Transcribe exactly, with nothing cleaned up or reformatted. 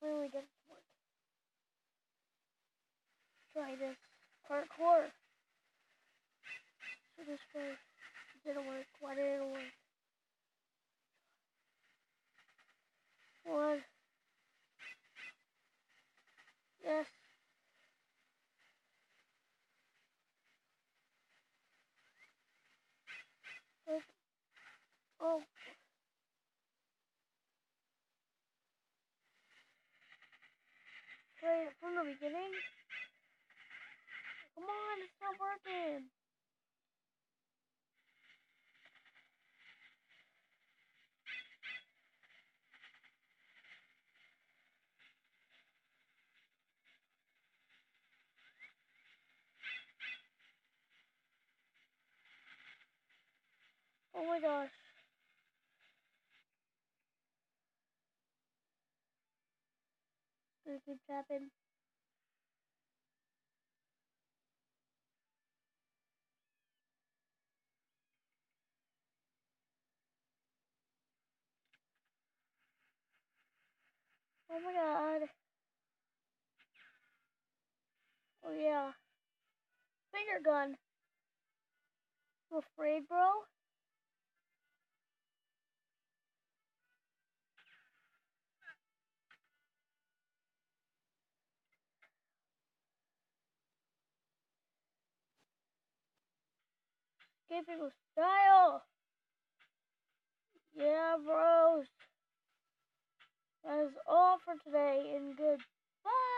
finally get it to work. Try this parkour. So this way it didn't work. Why didn't it work? One. Yes. Like, oh. Try it from the beginning. Come on, it's not working. Oh my gosh. Gonna keep tapping. Oh my god. Oh yeah. Finger gun. You afraid, bro? Escaping with style. Yeah, bros. That is all for today, and goodbye.